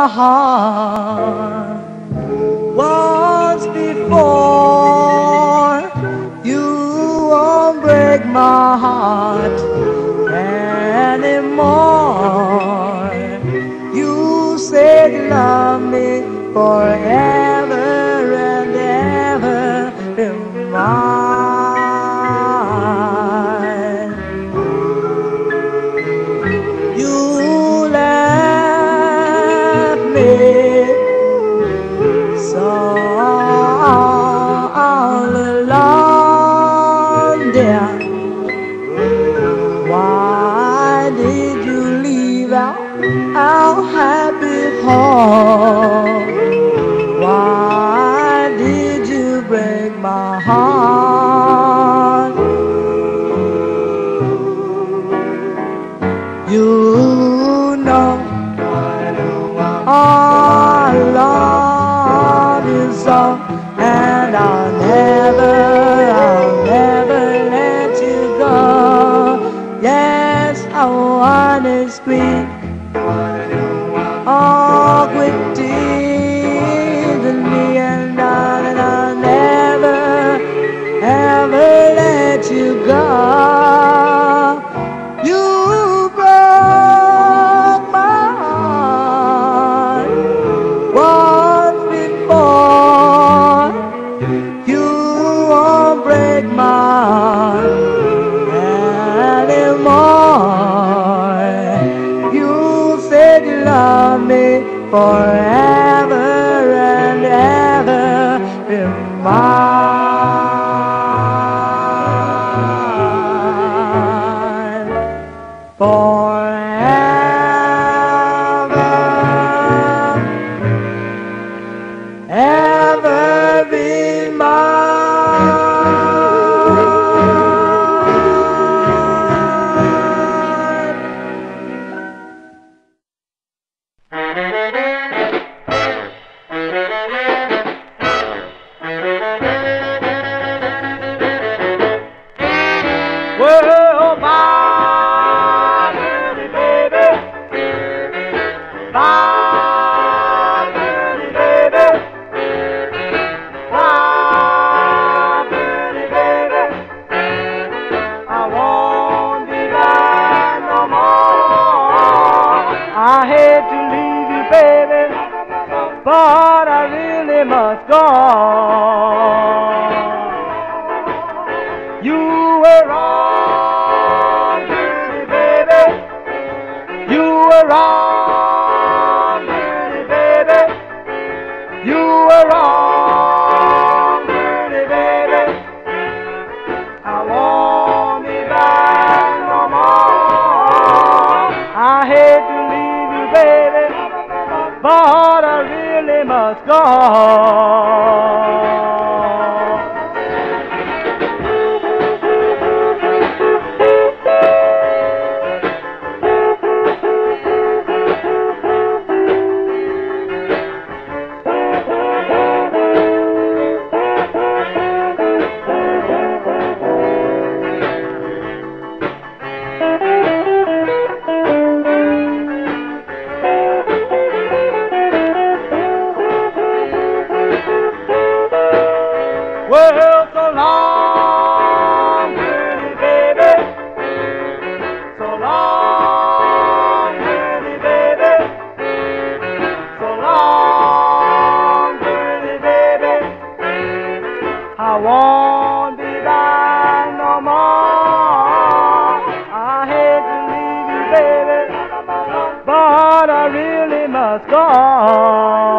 my heart once before. You won't break my heart anymore. You said you love me forever and ever in mine. You left me so all alone, dear. Why did you leave our happy home? Why did you break my heart? You know I love you so, and I'll never let you go. Yes, I wanna scream, oh, quit teasing me, and I'll never, ever let you go. You broke my heart once before. You won't break my heart anymore. You said you love me forever and ever in mine. Forever, ever be mine. Well, my pretty baby, my pretty baby, my pretty baby, I won't be back no more. I hate to leave you, baby, but I really must go. You were wrong, pretty baby. You were wrong, pretty baby. You were wrong, pretty baby. I won't be back no more. I hate to leave you, baby, but I really must go. Well, so long, pretty baby. So long, pretty baby. So long, pretty baby. I won't be back no more. I hate to leave you, baby, but I really must go.